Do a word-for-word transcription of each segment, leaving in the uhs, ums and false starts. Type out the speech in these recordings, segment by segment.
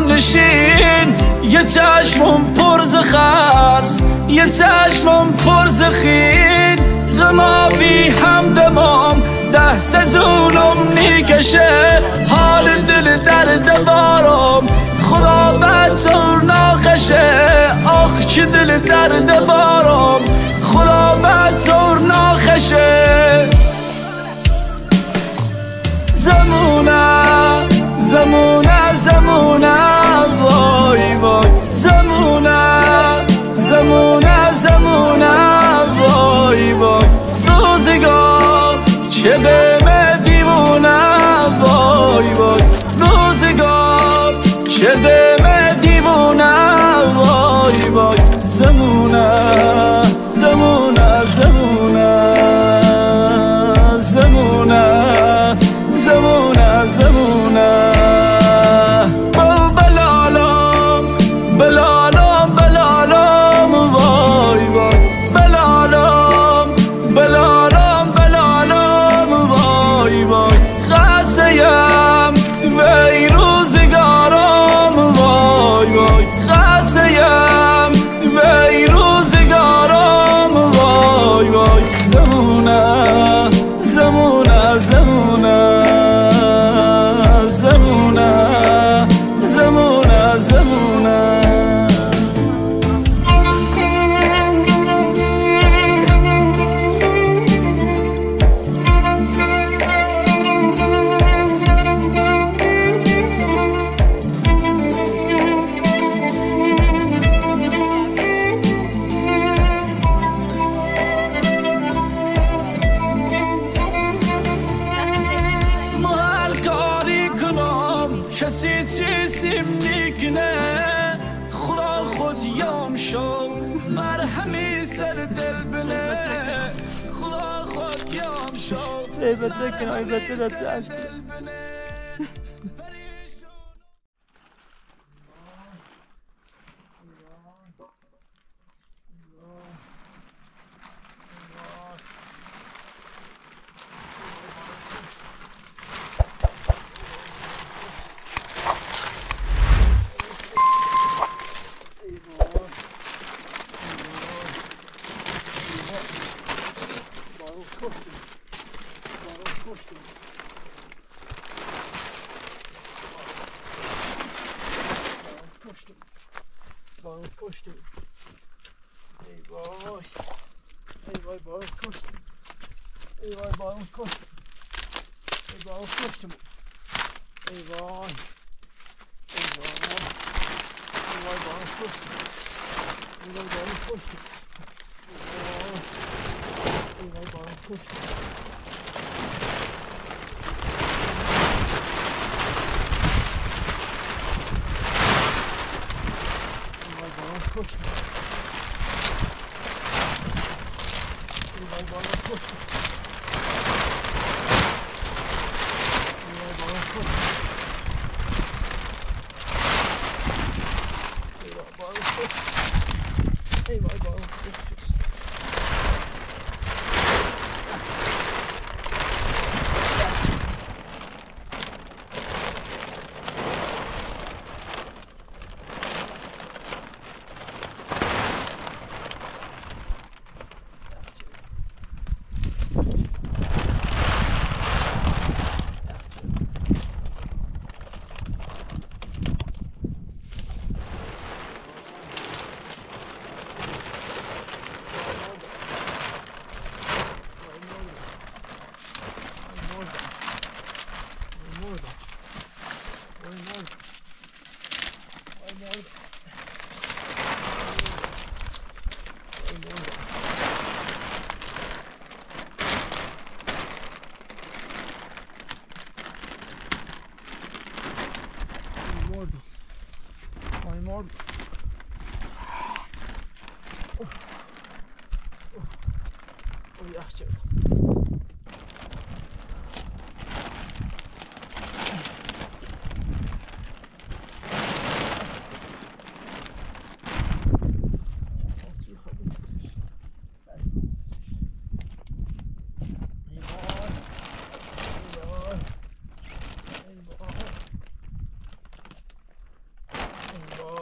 نشین یه چشمم پر ز خرس یه چشمم پر ز خین غمابی همدمام دست جونم میکشه حال دل درد بارم خدا بدطور ناخشه آخ چه دل درد بارم خدا بدطور ناخشه زمونه زمونه زمونه وای وای زمونه زمونه زمونه وای وای روزگار چه دمه دیوونه وای وای روزگار چه دمه دیوونه وای وای زمونه زمونه زمونه زمونه زمونه زمونه بلالم بلالم بلالم وای وای بلالم بلالم بلالم وای وای خسته‌ام وی روزگارم وای وای خسته‌ام وی روزگارم وای وای زمونه زمونه زمونه زمونه زمونه زمونه کسی چیزیم نیکنه خدا خود یام شو مرهمی سر دل بله خدا خود یام شو تیبته کنایی بته دا چشت کشتم ای وای ای وای بارون کشتم ای وای بارون کشتم ای بارون کشتم ای وای ای وای ای وای بارون کشتم ای وای بارون کشتم ای وای بارون کشتم Push me. Anybody want to push me? Anybody want to push me? Anybody want to push me? Anybody want to push me?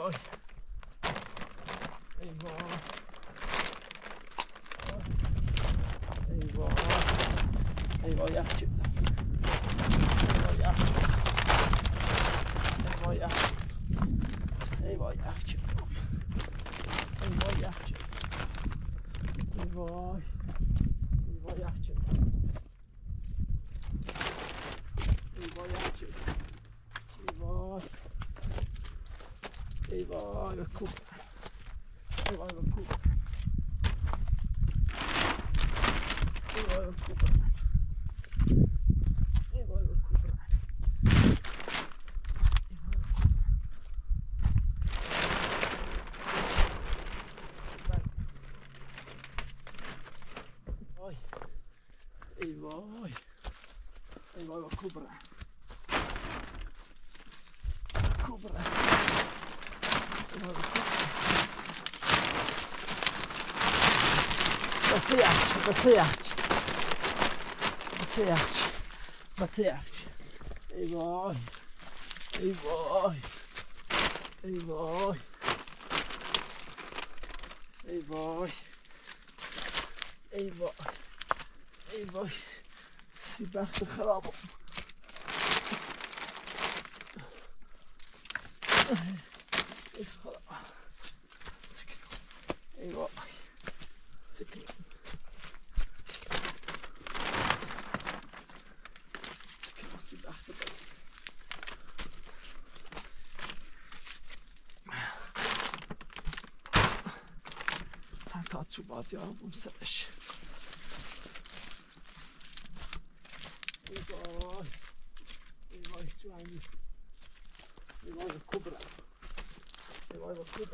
وای ای وای ای وای ای وای یخ چه ای وای یخ ای وای یخ ای وای یخ چه ای وای یخ چه ای وای ای وای یخ چه ای وای یخ چه ای وای ای وای بکوب ای وای بکوب ای وای بکوب ای وای بکوب ای وای ای وای بکوب کوبره بچه یخچ بچه یخچ بچه یخچ بچه یخچ ای وای ای وای ای وای ای وای ای وای ای وای سی بخت خرابم ای خراب ای وای سکن سکن سی بخت بگم چند تا چوب باید بیارم بوم سرش ای وای ای وای چو هنگی ای وای به کبره ای وای به کبره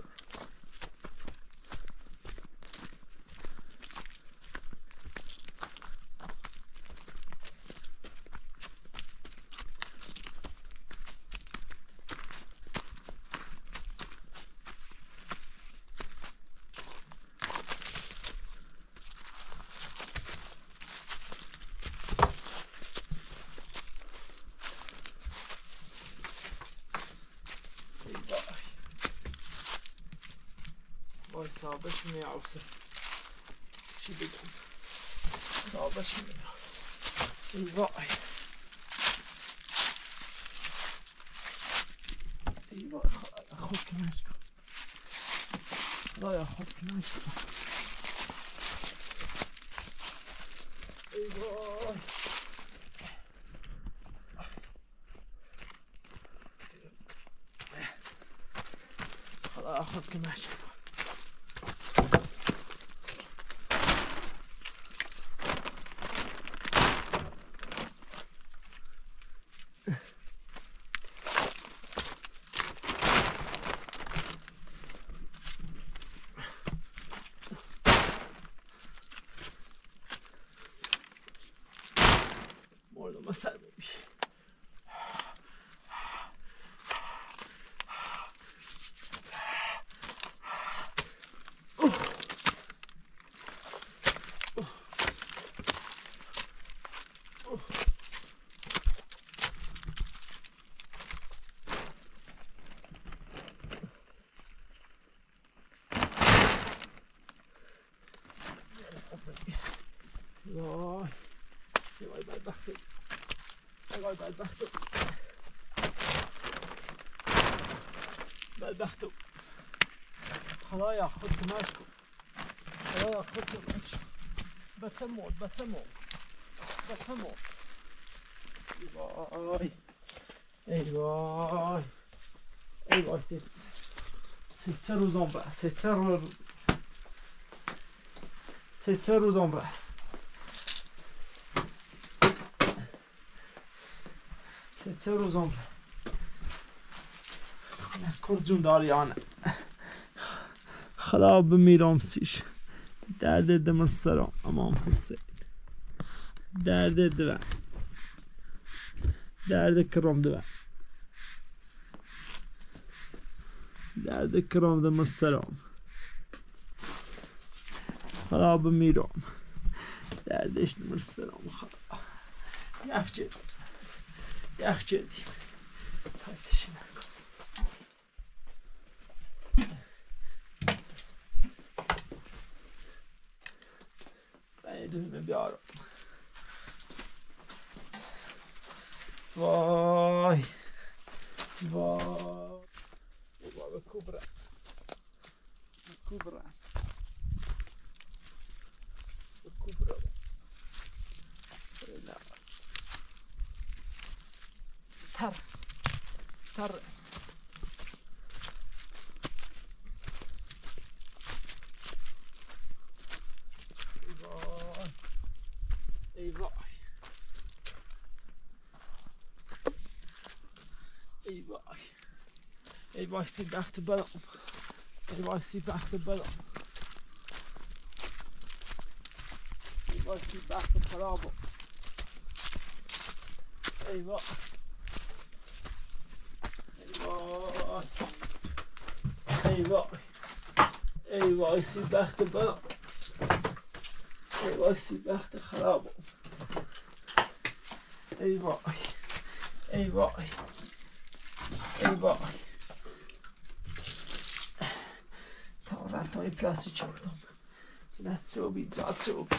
وای صاحبش میعوسه چی بگم صاحبش میعوسه ای وای ای وای خود کنش کن خدایا خود کنش کن ای وای خدایا خود کنش کن مردم از سر ببی وای وای بدبختی وای بدبختو بدبختو خدایا خود کمک کن خدایا خود کمک کن بچه مرد بچه مرد بچه مرد ای وای ای وای ای وای c'est ça aux en bas c'est ça c'est ça aux en bas c'est ça aux en bas نکن جون داریانه خدا بمیرم سیش درد دم سرم امام حسین درد دو درد کرم دو درد کرم دم سرم خدا بمیرم دردش دم سرم خدا یخ جدیم یخ جدیم تایتشی نکن دونه بیارم. وای وای وای کوبره کوبره کوبره تر تر ای وای ای وای ای وای سی بخت بدم ای وای سی بخت بدم ای وای سی بخت خرابم ای وای ای وای ای وای سی بخت بدم ای وای سی بخت خرابم ای وای ای وای ای وای تا رفت های پلاسی چردم نه صوبی زاد صوبی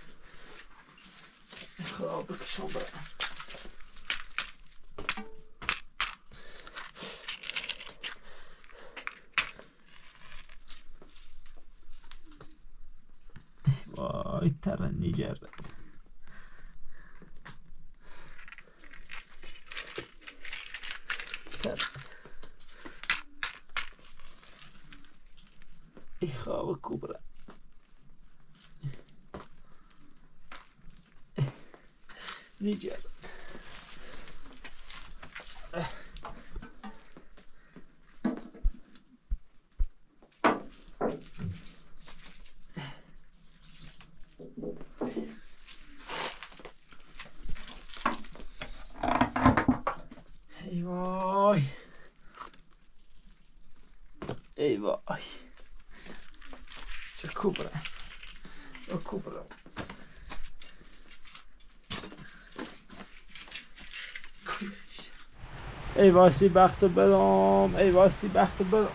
خدا بکشم برم وای ترنی جرد ای خواب کوبره نیجر ای وای ای وای چه کوبره و کوبره ای وای سی بخت بدم ای وای سی بخت بدم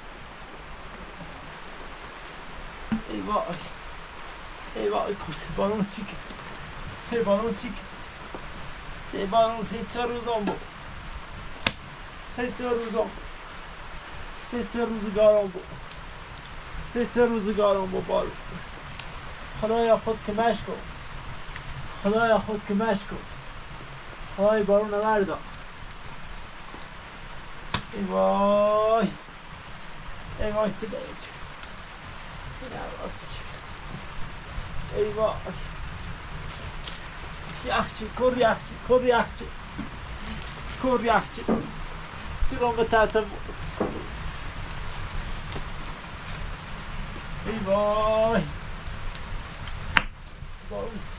ای وای ای وای کسی بارون چیکه سه بارون چیکه سه بارون سه چه روزم بود سه چه روزم سه چه روزگارم بود سه چه روزگارم بود بارون خدایا خود کمش کن خدایا خود کمش کن خدای بارون نمرده ای وای ای وای چه بارون چی ای وای یخچی کر یخچی کر یخچی کر یخچی دیرم به تحتم ای وای چه بارون است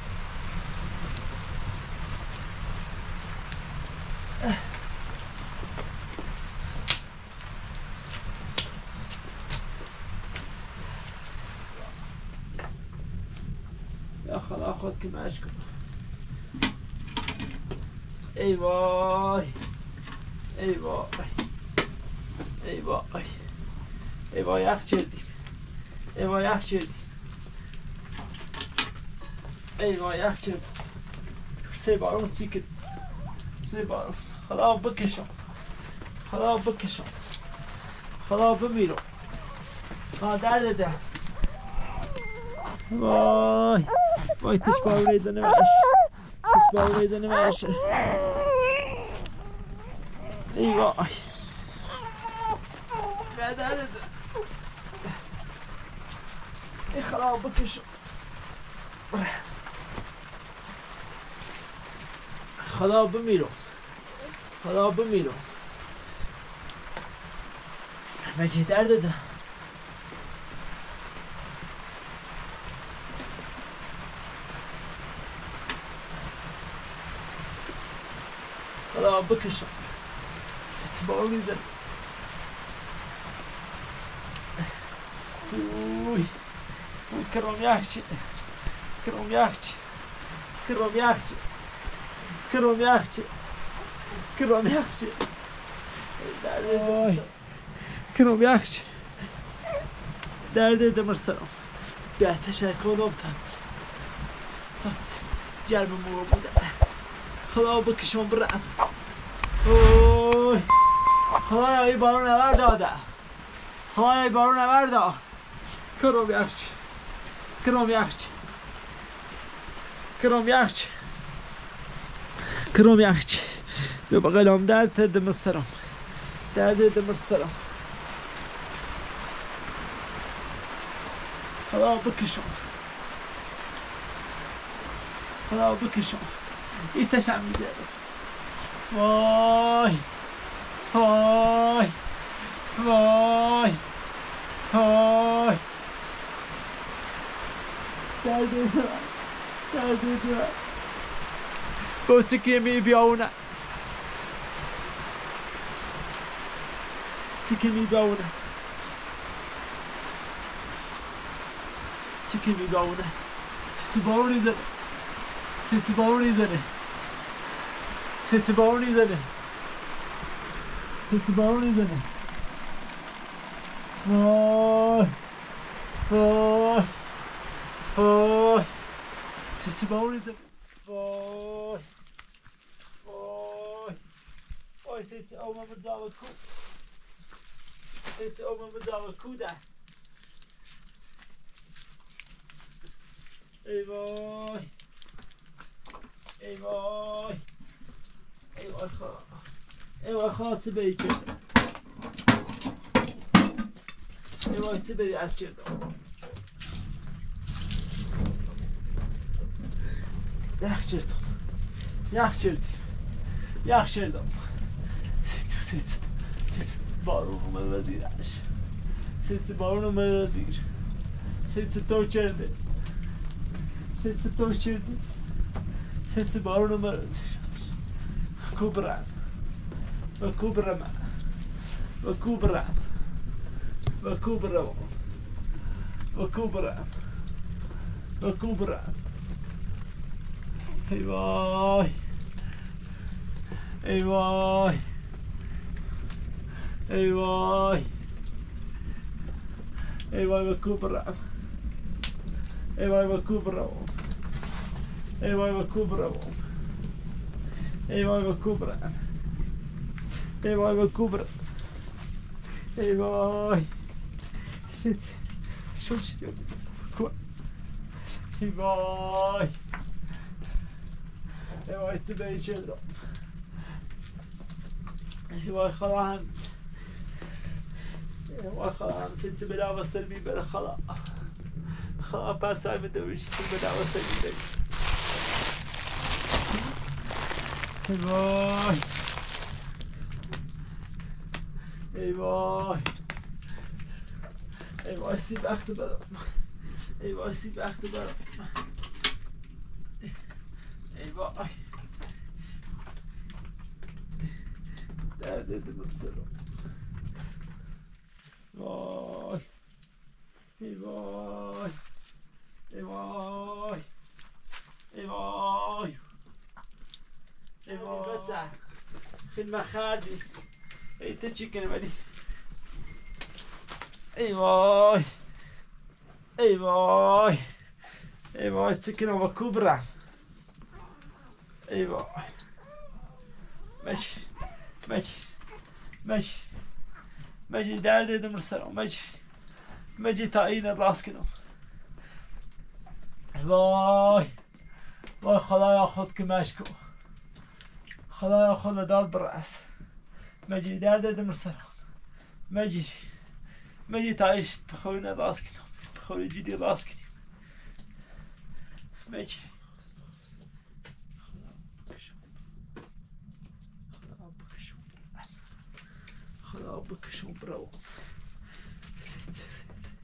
یا خدا خود که مش کن ای وای ای وای ای وای ای وای یخ چردیم ای وای یخ چردیم ای وای یخ چردیم سه بارون چیکد سه بارون خدا بکشم خدا بکشم خدا بمیرم مادر داده وای وای تش باور ریزه نمش تش باور ریزه نمش ای وای مادر داده ای خدا بکشم خدا بمیرم خدا بمیرم مجید در داده خدا بکشم ست باور میزن اوی اوی کرم یخچی کرم یخچی کرم یخچی کرم یخچی کرم یخچی کرم یخچی درد دمر سرم به تشکر نبتم پس گرم مو بودم. خدا بکشم برم. اوی خدایا این بارون نور داده. خدایا این بارون نور داده. کرم یخچی کرم یخچی کرم یخچی کرم یخچی بیا بقلم درد دم سرم درد دم سرم. خدا بکشم خدا بکشم این تشم میده. وای وای وای وای درد دارم درد دارم. با چکی می بیاونه چکی می بیاونه چکی می بیاونه. سی بارونی زنه سی بارونی زنه سی بارونی زنه سی بارونی زنه. وای وای وای سی بارونی زنه. وای وای وای سی اومم بداو کو سی اومم بداو کو ده. ای وای ای وای ای وای خدا ای وای خدا چه بایی کرده. ای وای چه بایی از کرده. یخ کردم یخ کردیم یخ کردم. تو سیت سیت بارون اومد وزیرش سیت بارون اومد وزیر سیت تو کرده سیت تو کرده سیت بارون اومد وزیر. کوبرم و کوبرم و کوبرم و کوبرم و کوبرم و کوبرم. ای وای ای وای ای وای ای وای و کوبرم ای وای و کوبرم ای وای و کوبرم ای وای و کوبرم ای وای و کوبرم ای وای سیت شو شو ای وای ای وای چه بایی شدم. ای وای خدا هم ای وای خدا هم سیت بلا وستر میبره. خدا خدا پرچای بدویشی سیت بلا وستر میبره. ای وای ای وای ای وای سی وقت برم. ای وای سی وقت برم. ای وای درد دل سرم. وای ای وای ای وای ای وای ای وای بچه خیلی مخردی ای تو چی کنه ولی ای وای ای وای ای وای چی کنه با کوبرم. ای وای ماشی ماشی ماشی ماشی درد دم سرم ماشی ماشی تا این راست کنم. وای وای خدایا خود که مشکو خدایا خود داد برس ماشی درد دم سرم ماشی ماشی تا ایش بخوری راست کنم بخوری جدی راست کنیم ماشی. خدا بکشم برو سیت سیت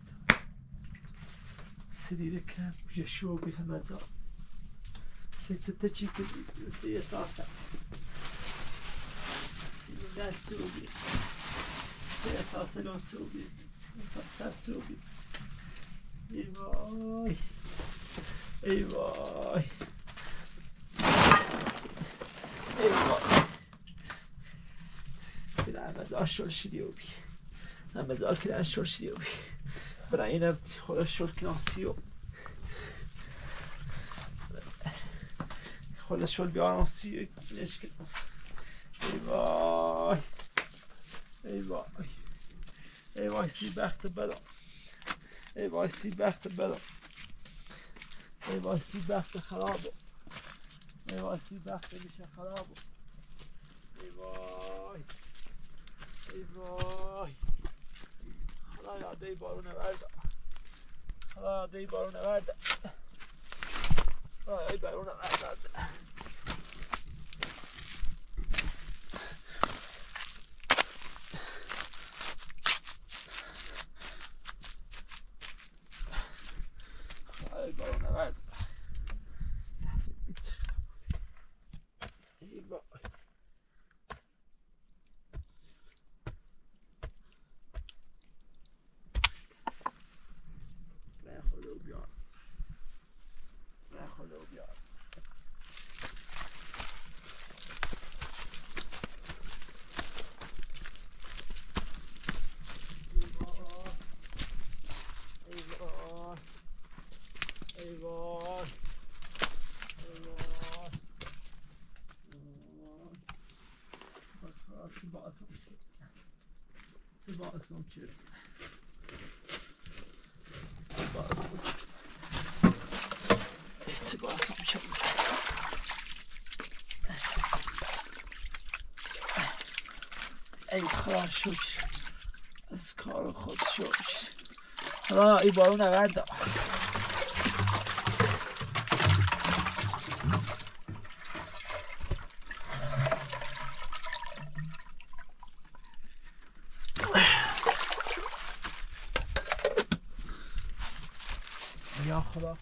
سیدیده کنم جشو بی همه زا سیت سیت چی کنی سی اساسا سی نه توبی سی اساسا نه توبی سی اساسا توبی. ای وای ای وای ای وای همه زار شل شدی و بی همه زار که شل شدی و بی برای این خدا شل کناسی و خلاص شل بیارم سی نشکل. ای وای ای وای ای وای سی بخت بدم. ای وای سی بخت بدم. ای وای سی بخت خرابه. ای وای سی بخت میشه خرابه. ای وای ای وای خدایا دی بارون ورده. خدایا دی بارون ورده. خدایا دی بارون ورده. Sebastian Chip. Sebastian. It's Sebastian Chip. ای خدا شکر از کار خود شکر. خدا ای بارون نورده. یا خدا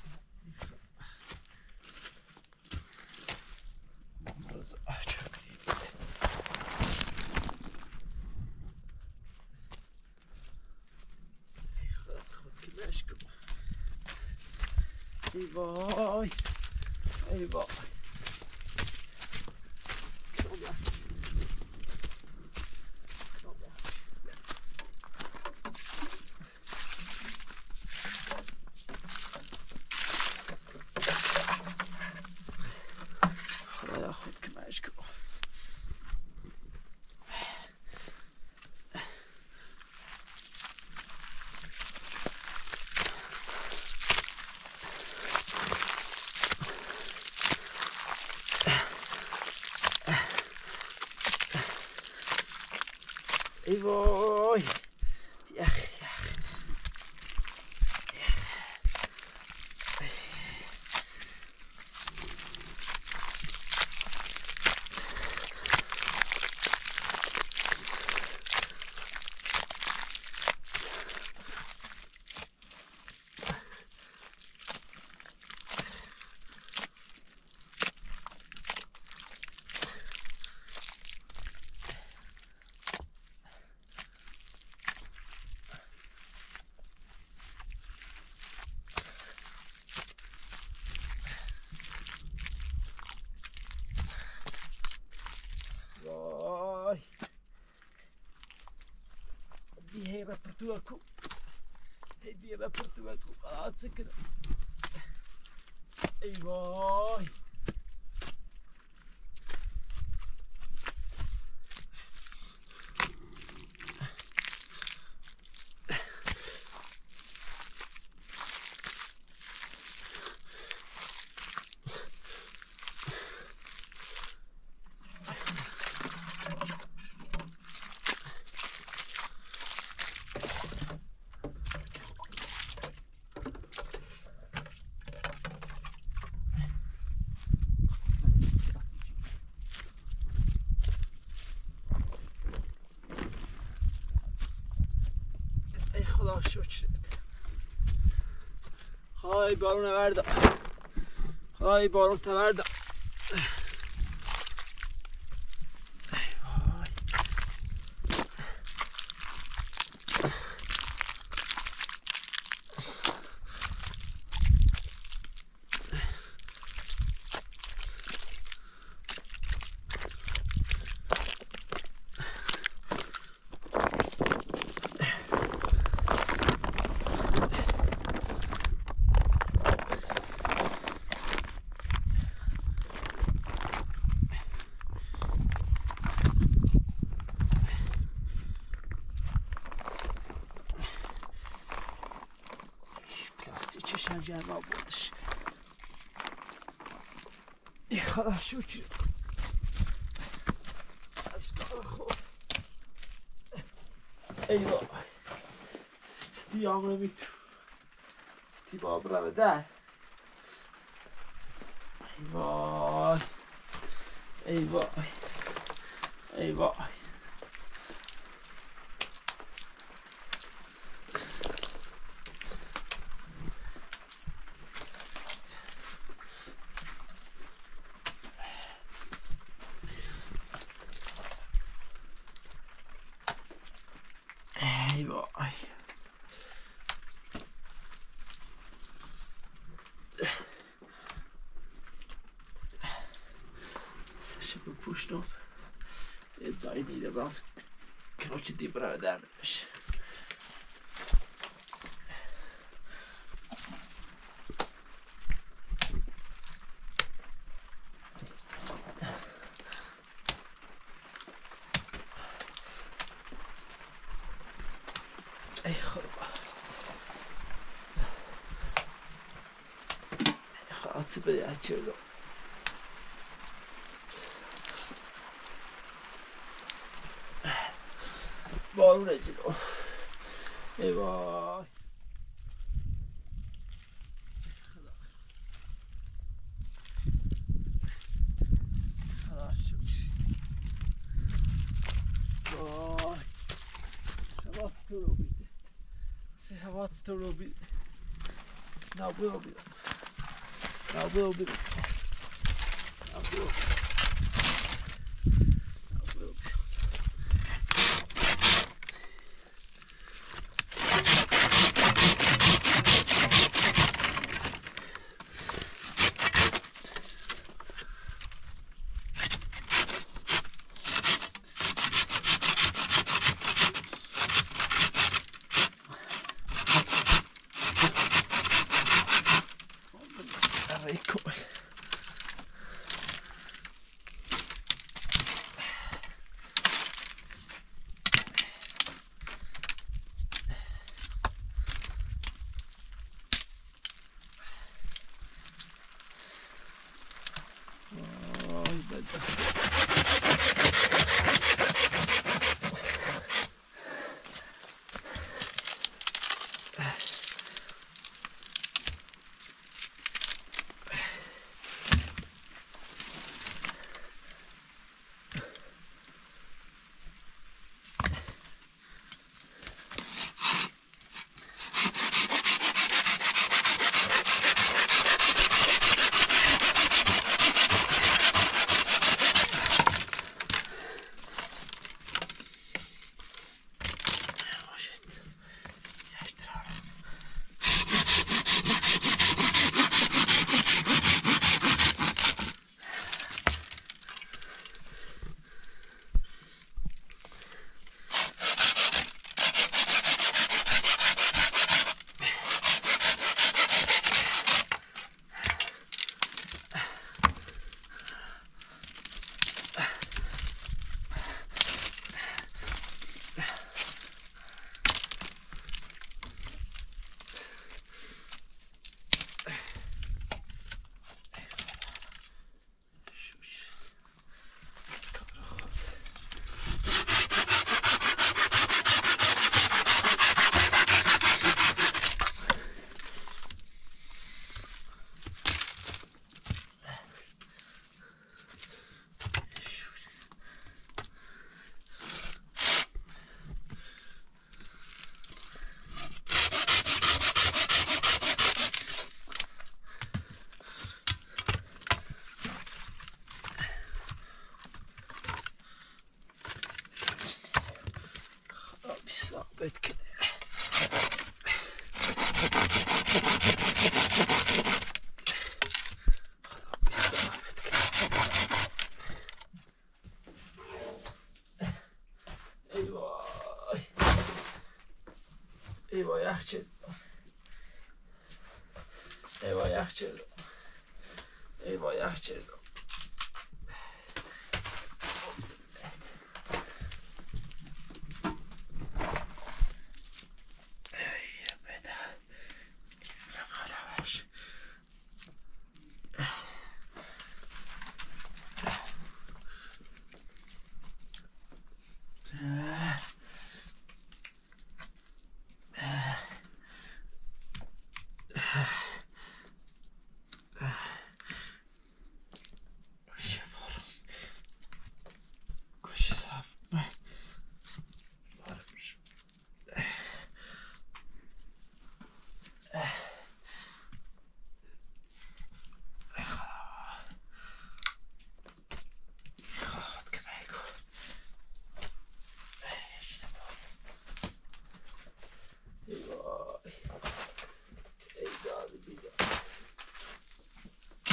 ای وای ای وای خدایا خود کمش کن. ای وای یخ یخ Era per tua cu e era per tua cu azza che e vai خدا شکر. خدای بارون ورده. خدای بارون تورده. ششن جمع بودش ای خدا شکر از کار خود ای بابا تی آمره می تو تی بابا رو در ای وای ای وای ای وای ای وای سشه بپوشنم یه جایی نیده راست کروچ دی برادر نمیشه ای خدا ای خدا چه بده açıyordum بارون اجیلو ای وای خدا شکر وای هوات تو رو بیده سه هوات تو رو بیده نه برو بیدم نه برو بیدم نه برو بیدم ثابت کنه ای وای ای وای یخ چه ای وای یخ چه ای وای یخ چه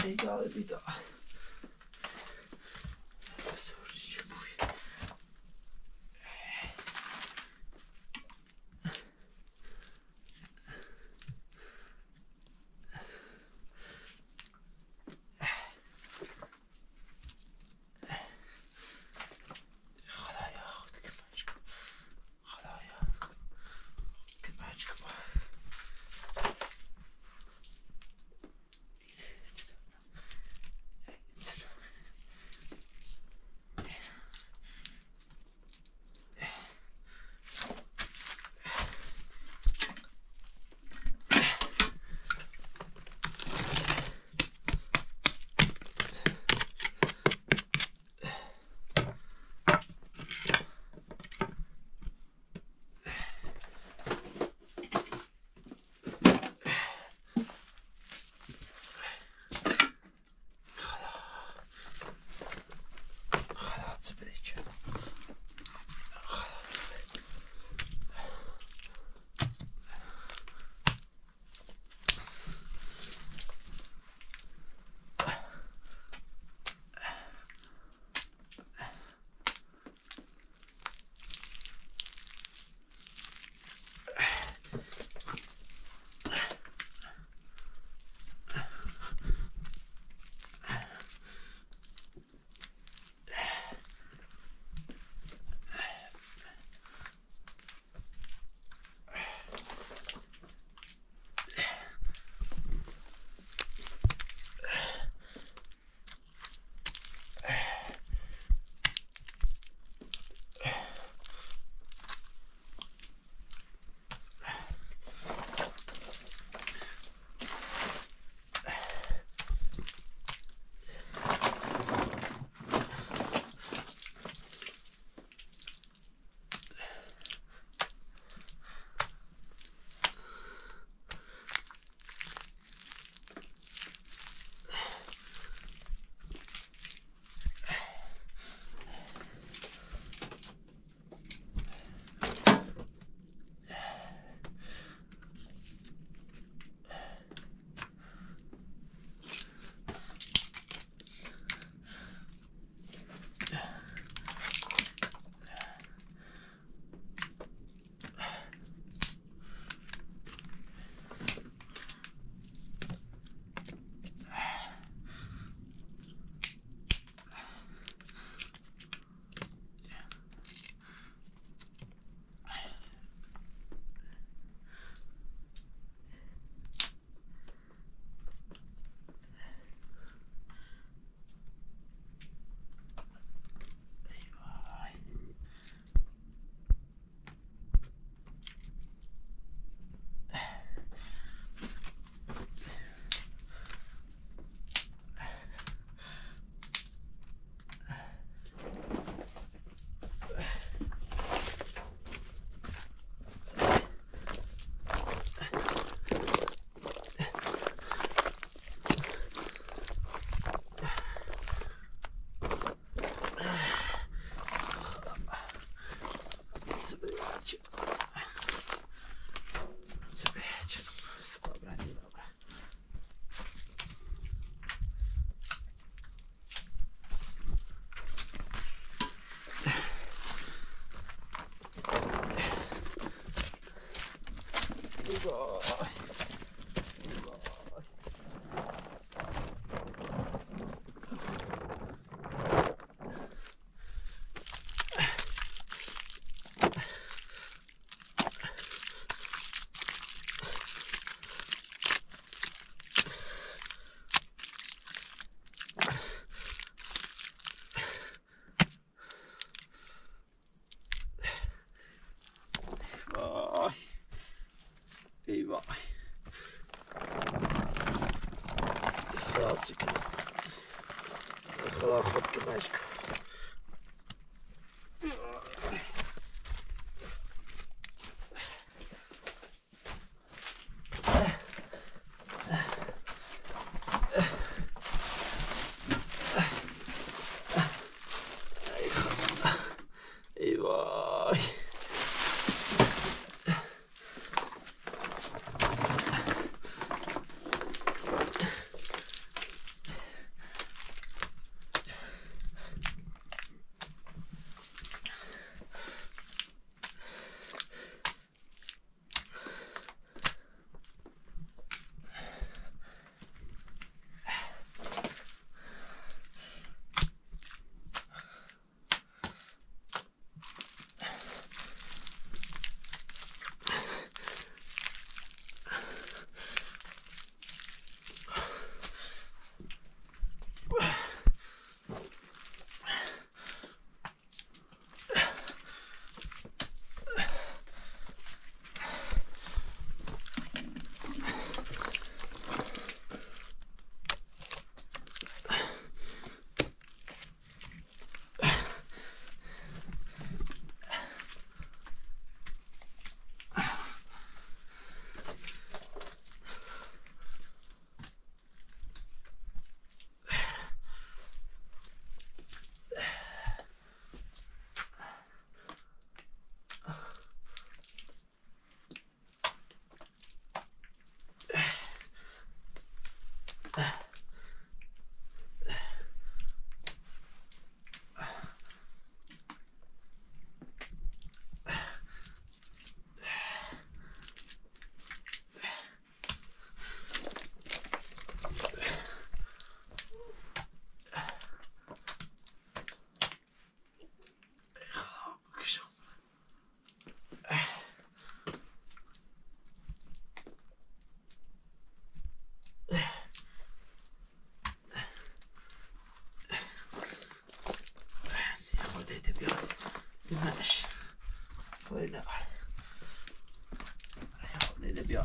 بیدار بیدار ای وای خدا چیکار خدا خود کمش کن ای وای بیا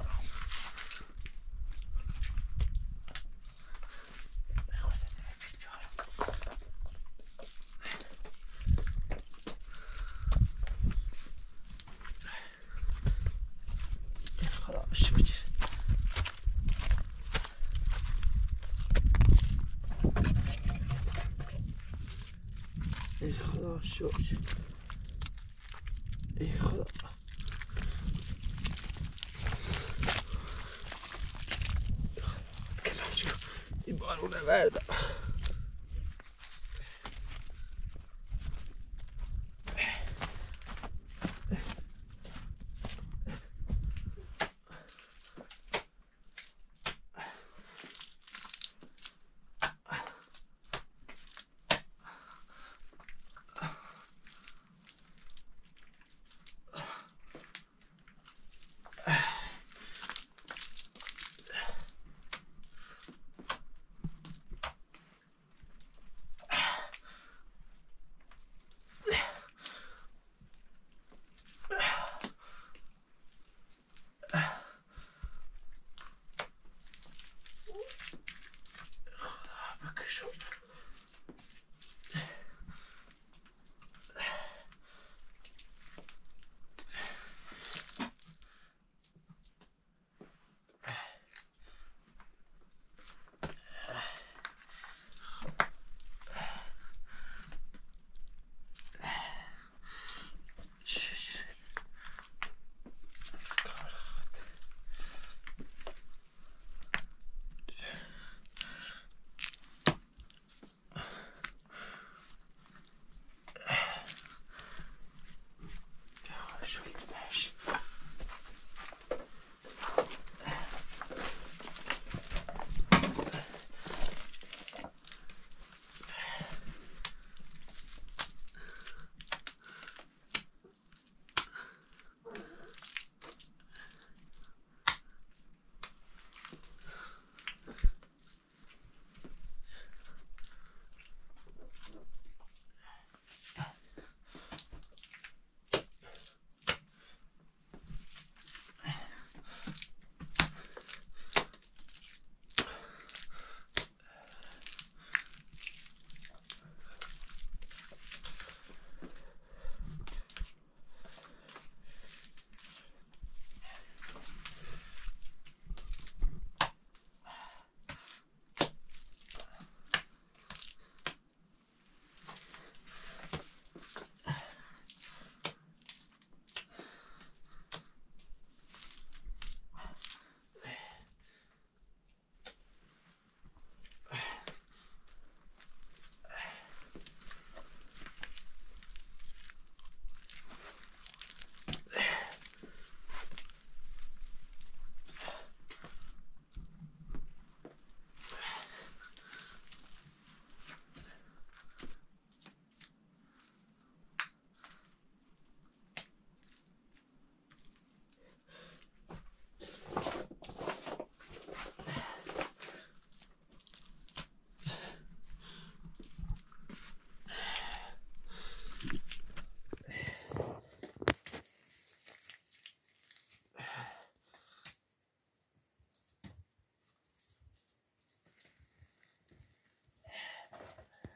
ای خدا شکر ای خدا کلاش کن این بارونه بردم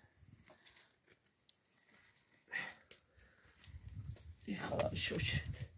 ای خدا شکر